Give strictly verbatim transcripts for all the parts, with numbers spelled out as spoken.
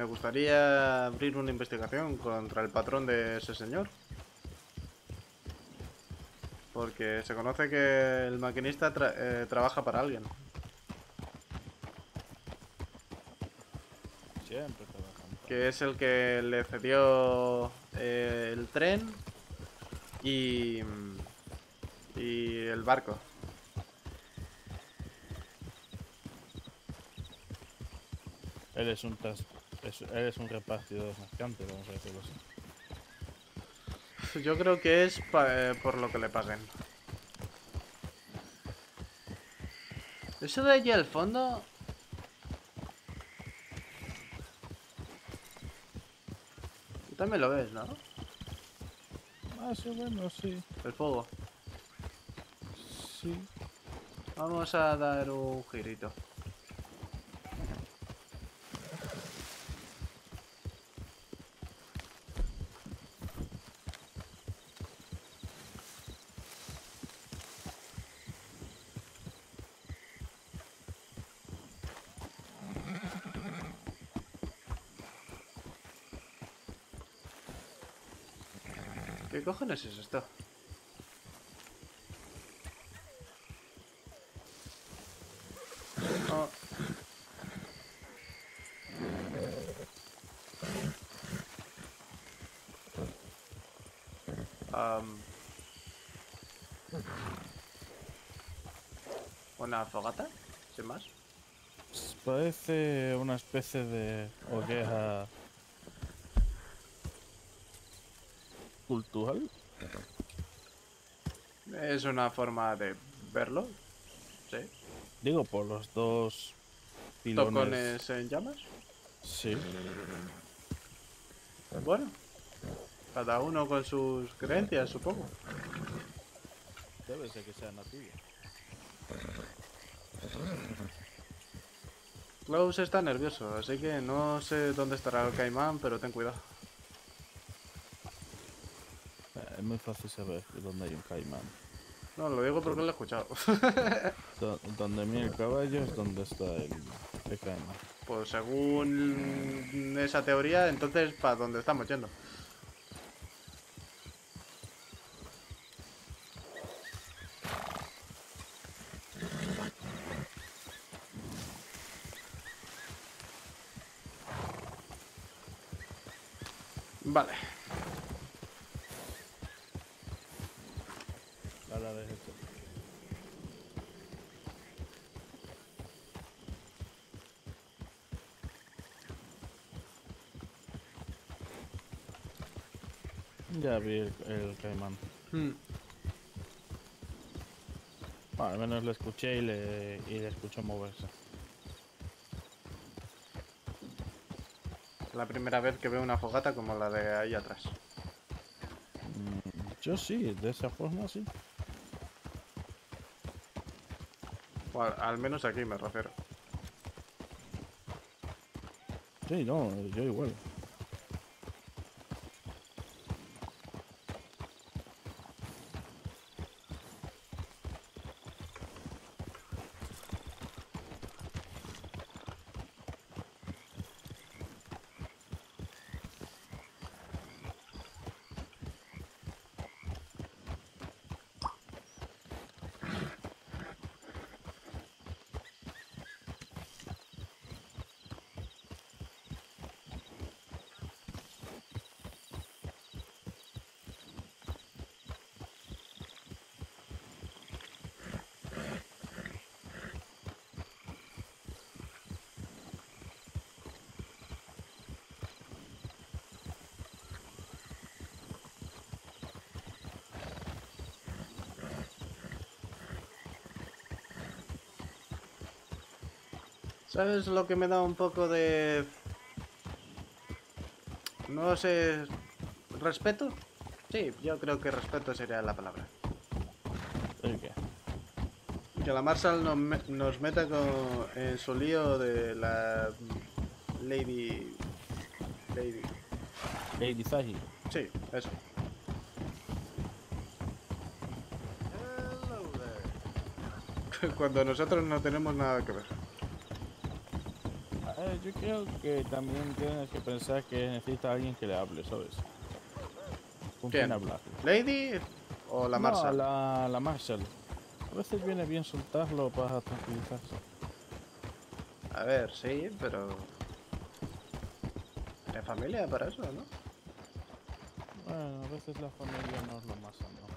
gustaría abrir una investigación contra el patrón de ese señor. Porque se conoce que el maquinista tra eh, trabaja para alguien. Siempre trabajan para... Que es el que le cedió eh, el tren y, y el barco. Él es un tras... es- él es un repartidor mercante, vamos a decirlo así. Yo creo que es pa eh, por lo que le paguen. Eso de allí al fondo... Tú también lo ves, ¿no? Más o menos, sí. El fuego. Sí. Vamos a dar un girito. ¿Qué cojones es esto? Oh. Um. ¿Una fogata? Sin más. Parece una especie de hoguera cultural. Es una forma de verlo. Sí. Digo, por los dos pilones. Tocones en llamas. Sí. Bueno. Cada uno con sus creencias, supongo. Debe ser que sea nativo. Klaus está nervioso, así que no sé dónde estará el caimán, pero ten cuidado. Eh, Es muy fácil saber dónde hay un caimán. No, lo digo porque lo he escuchado. Do- Donde mira el caballo es donde está el, el caimán. Pues según esa teoría, entonces, ¿para dónde estamos yendo? Vale. Ahora de esto. Ya vi el, el caimán. Hmm. Bueno, al menos lo escuché y le, y le escuché moverse. La primera vez que veo una fogata como la de ahí atrás. Mm, yo sí, de esa forma sí. O al, al menos aquí me refiero. Sí, no, yo igual. ¿Sabes lo que me da un poco de... no sé... respeto? Sí, yo creo que respeto sería la palabra. ¿El qué? Que la Marshall nos, me nos meta con, en su lío de la... Lady... Lady... Lady Zagi. Sí, eso. Cuando nosotros no tenemos nada que ver. Eh, yo creo que también tienes que pensar que necesita alguien que le hable, ¿sabes? ¿Con quién ¿Quién? hablar? ¿Lady o la No, Marshall? la, la Marshall. A veces viene bien soltarlo para tranquilizarse. A ver, sí, pero... ¿Tiene familia para eso, no? Bueno, a veces la familia no es lo más sano.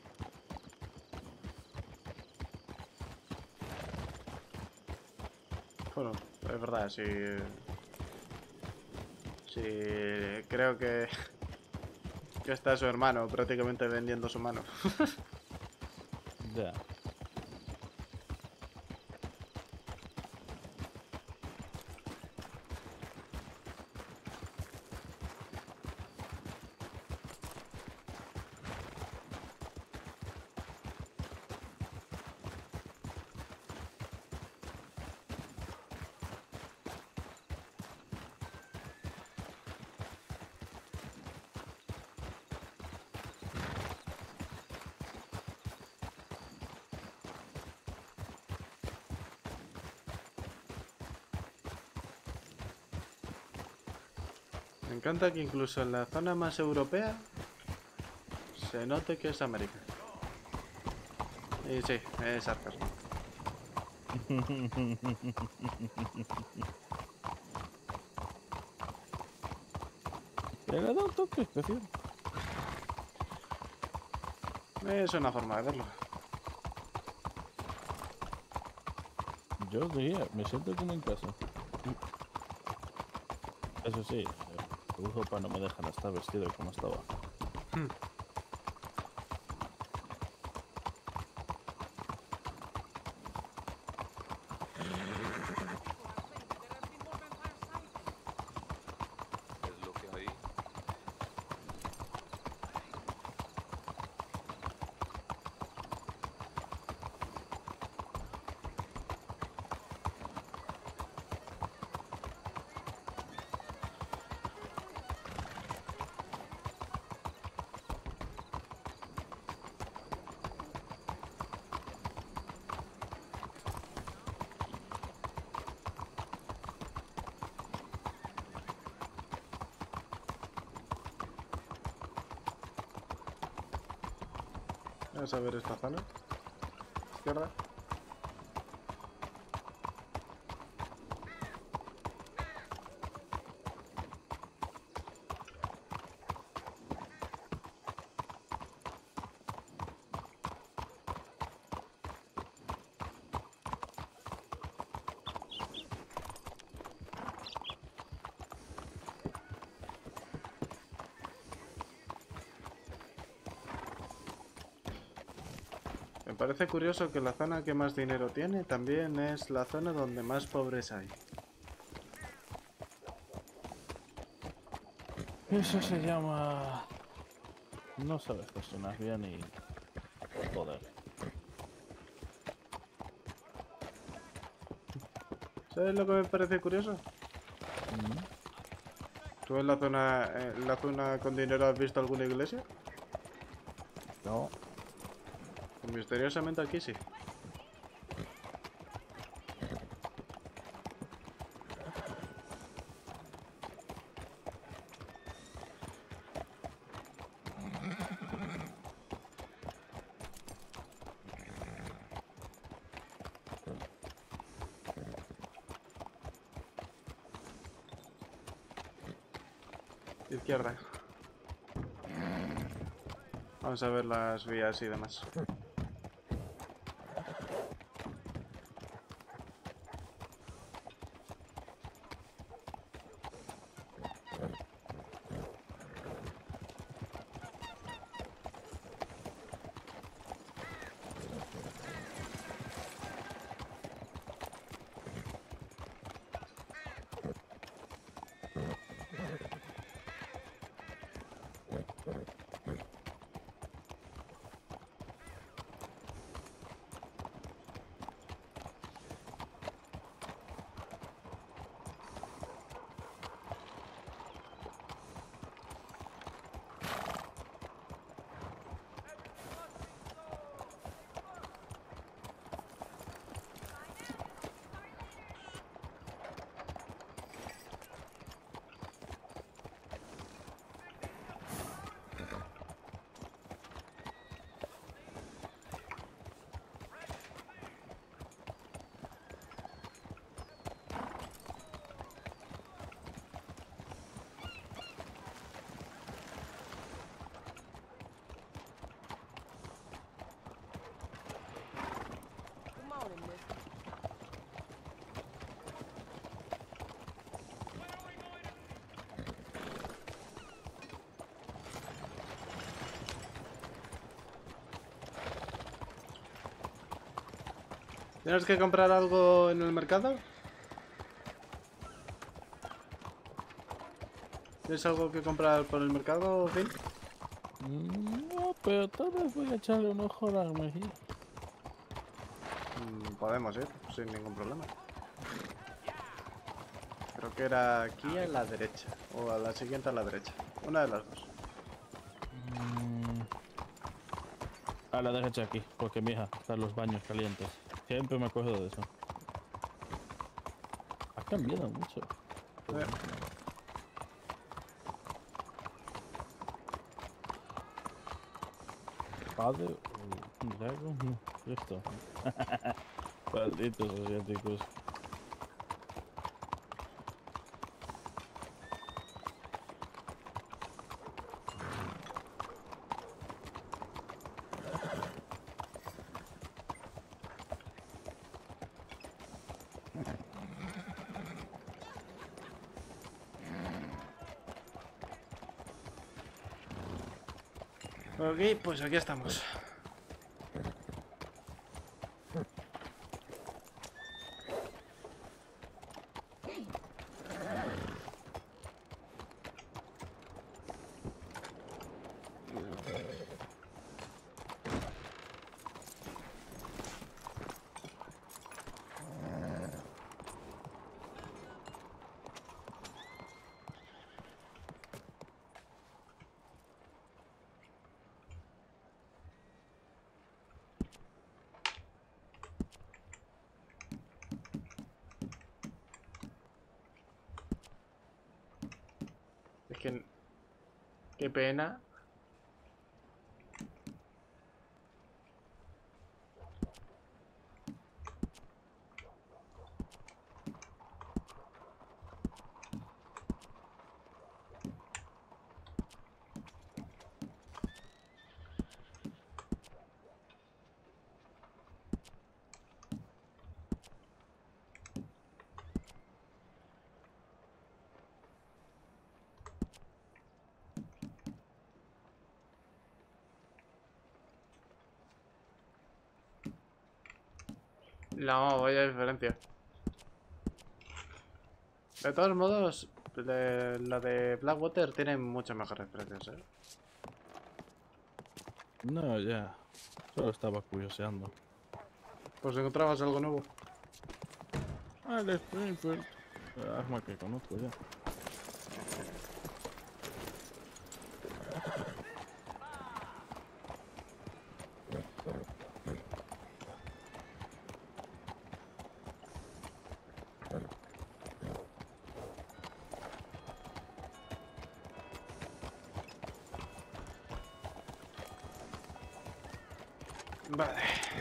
Bueno, es verdad, sí... Sí, creo que... que está su hermano prácticamente vendiendo su mano. Ya. Me encanta que incluso en la zona más europea se note que es América. Y sí, es sarcasmo. Pero le da un toque especial. Es una forma de verlo. Yo diría, me siento como en casa. Eso sí, tu ropa no me dejan estar vestido como estaba. Es lo que hay. Vamos a ver esta zona. Izquierda. Me parece curioso que la zona que más dinero tiene también es la zona donde más pobres hay. Eso se llama... No sabes gestionar bien y... Joder. ¿Sabes lo que me parece curioso? Mm. ¿Tú en la zona, en la zona con dinero has visto alguna iglesia? No. Misteriosamente aquí sí. Izquierda. Vamos a ver las vías y demás. ¿Tienes que comprar algo en el mercado? ¿Tienes algo que comprar por el mercado, Phil? Mm, No, pero tal vez voy a echarle un ojo a la mejilla. Mm, podemos ir, sin ningún problema. Creo que era aquí a la derecha. O a la siguiente a la derecha. Una de las dos. Mm, A la derecha aquí, porque mija, están los baños calientes. Siempre me acuerdo de eso. Ha cambiado mucho. Eh, Padre o Dragon, no, esto. Malditos asiáticos. ok, pues aquí estamos. Es que... Qué pena. No, vaya diferencia. De todos modos, de- la de Blackwater tiene muchos mejores precios, ¿eh? No, ya. Solo estaba curioseando. Pues encontrabas algo nuevo. Ah, el Springfield. El arma que conozco ya. Vale.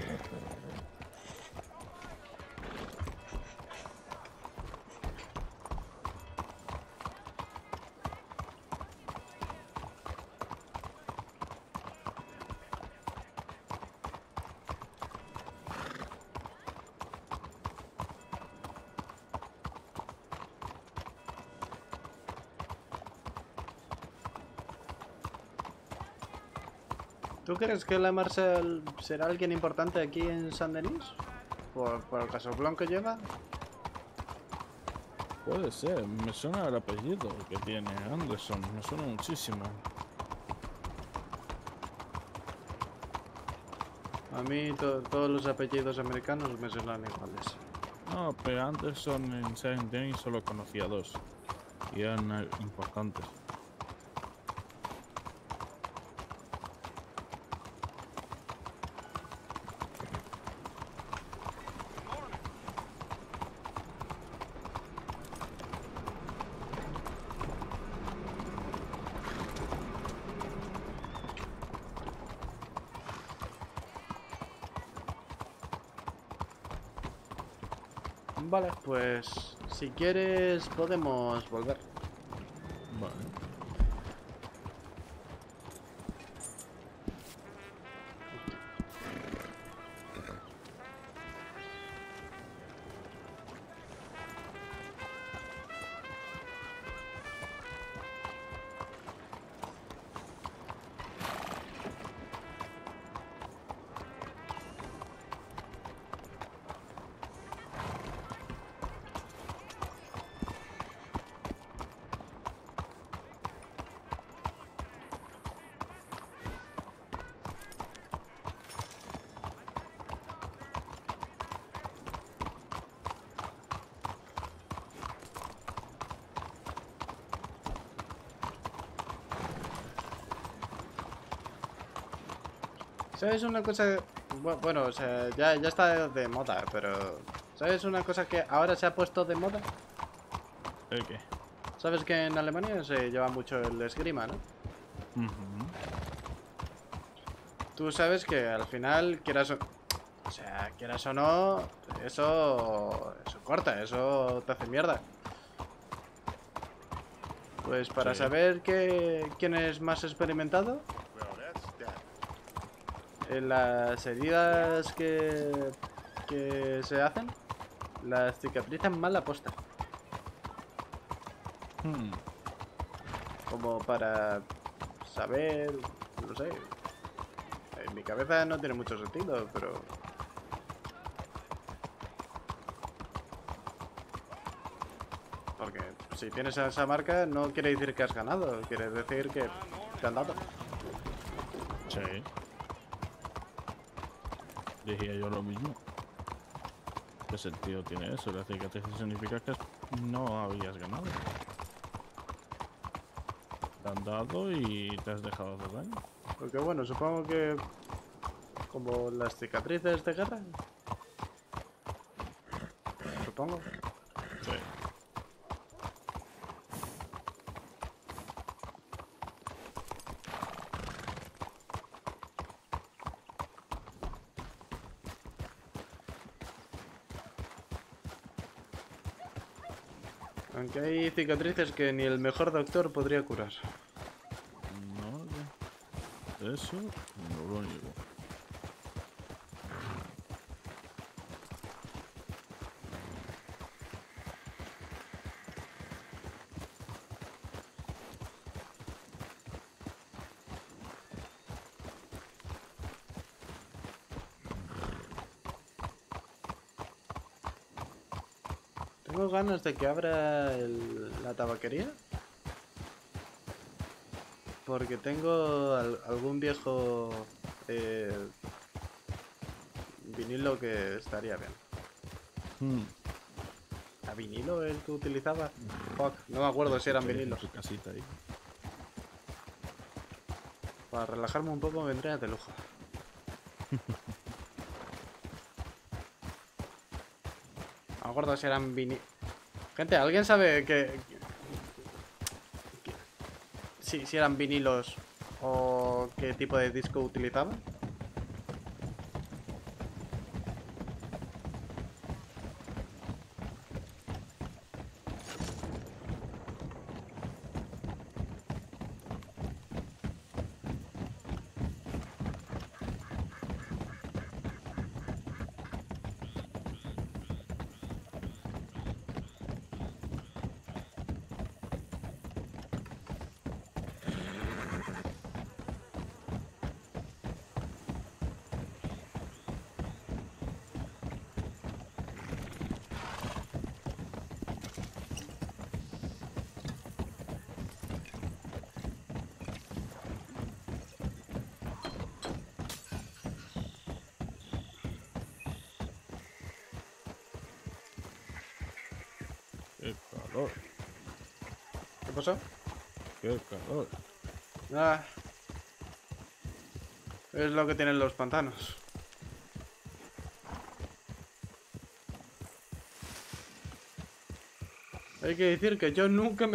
¿Tú crees que la Marshall será alguien importante aquí en San Denis? ¿Por, por el casoplón que lleva? Puede ser. Me suena el apellido que tiene Anderson. Me suena muchísimo. A mí to- todos los apellidos americanos me suenan iguales. No, pero Anderson en Saint Denis solo conocía dos. Y eran eh, importantes. Vale, pues si quieres podemos volver. Vale. ¿Sabes una cosa? Bu- Bueno, o sea, ya, ya está de moda, pero... ¿Sabes una cosa que ahora se ha puesto de moda? ¿El qué? ¿Sabes que en Alemania se lleva mucho el esgrima, no? Ujú. Tú sabes que al final, quieras o... O sea, quieras o no, eso... Eso corta, eso te hace mierda. Pues para Sí. saber que, quién es más experimentado, en las heridas que, que se hacen, las cicatrizan mal la posta. Hmm. Como para saber, no sé. En mi cabeza no tiene mucho sentido, pero... Porque si tienes esa marca no quiere decir que has ganado, quiere decir que te han dado. Sí. Decía yo lo mismo. ¿Qué sentido tiene eso? La cicatriz significa que no habías ganado. Te han dado y te has dejado hacer daño. Porque bueno, supongo que... Como las cicatrices de guerra. Supongo. Sí. Aunque hay cicatrices que ni el mejor doctor podría curar. No, de eso no lo niego. Tengo ganas de que abra el- la tabaquería. Porque tengo al- algún viejo eh, vinilo que estaría bien. Hmm. ¿A vinilo el que utilizaba? Fuck, no me acuerdo si eran Tienes en vinilos. tu casita ahí. Para relajarme un poco vendría de lujo. No me acuerdo si eran vinilos. Gente, ¿alguien sabe que, que- si, si eran vinilos o qué tipo de disco utilizaban? Qué calor, ¿Qué pasó? qué calor. Ah, es lo que tienen los pantanos. Hay que decir que yo nunca me